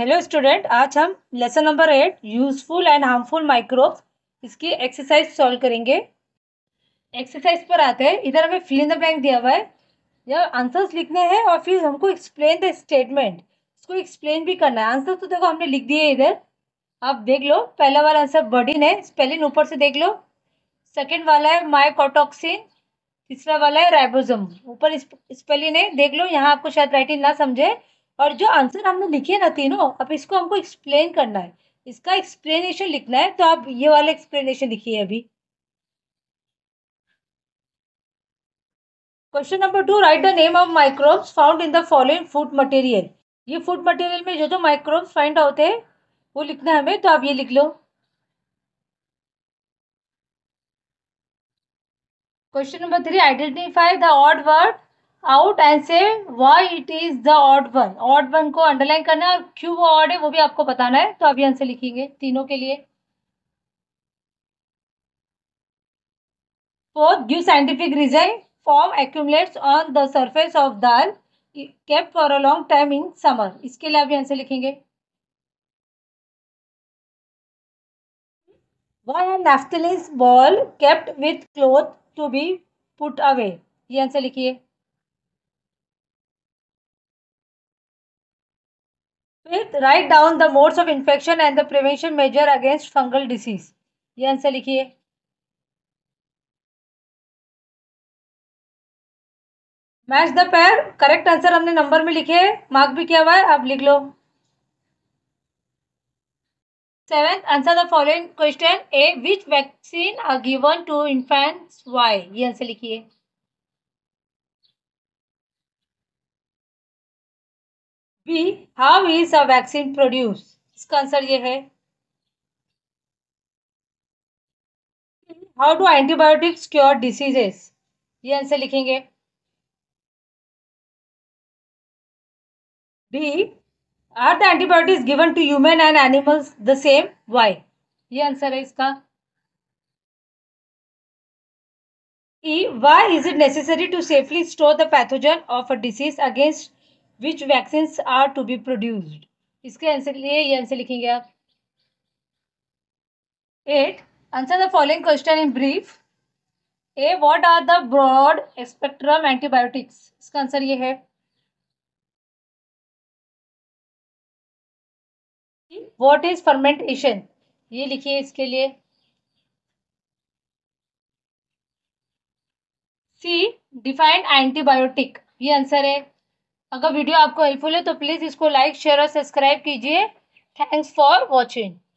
Hello student, आज हम lesson number 8 useful and harmful microbes इसकी एक्सरसाइज सॉल्व करेंगे। एक्सरसाइज पर आते हैं। इधर हमें फिल इन द ब्लैंक दिया हुआ है, यह आंसर्स लिखने हैं और फिर हमको एक्सप्लेन द स्टेटमेंट, इसको एक्सप्लेन भी करना है। आंसर तो देखो हमने लिख दिए इधर, आप देख लो। पहला वाला आंसर बर्डिन है, स्पेलिंग ऊपर से देख लो। सेकेंड वाला है माइकोटॉक्सिन, तीसरा वाला है राइबोसोम, ऊपर स्पेलिंग है देख लो। यहाँ आपको शायद राइटिंग ना समझे, और जो आंसर हमने लिखे ना तीनों, अब इसको हमको एक्सप्लेन करना है, इसका एक्सप्लेनेशन लिखना है। तो आप ये वाला एक्सप्लेनेशन लिखिए अभी। Question number 2, write the name of microbes found in the following food material. ये फूड मटेरियल में जो जो माइक्रोब्स फाइंड होते हैं वो लिखना है हमें, तो आप ये लिख लो। Question number 3, identify the odd word out and say why it is the odd one. Odd one को अंडरलाइन करना है और क्यों वो ऑड है वो भी आपको बताना है, तो आप ये आंसर लिखेंगे तीनों के लिए। Fourth, give scientific reason. Foam accumulates on the surface of dal kept for a long time in summer. इसके लिए आप आंसर लिखेंगे। Why are naphthalene ball kept with cloth to be put away? ये answer लिखिए। Fifth, write down the modes of infection and the prevention measure against fungal disease. ये answer लिखिए। Match the pair, correct answer हमने नंबर में लिखे, mark भी किया हुआ है, आप लिख लो। Seventh, answer the following question. A, which vaccine are given to infants? Why? ये आंसर लिखिए। B, how is a vaccine produced? इसका आंसर ये है। How do antibiotics cure diseases? ये आंसर लिखेंगे। D, are the antibiotics given to human and animals the same? Why? ये answer है इसका। E, why is it necessary to safely store the pathogen of a disease against which vaccines are to be produced? इसके answer लिए ये answer लिखेंगे आप। 8, answer the following question in brief. A, what are the broad spectrum antibiotics? इसका answer ये है। What is fermentation? ये लिखिए इसके लिए। C, डिफाइन एंटीबायोटिक, ये आंसर है। अगर वीडियो आपको हेल्पफुल है तो प्लीज इसको लाइक शेयर और सब्सक्राइब कीजिए। Thanks for watching.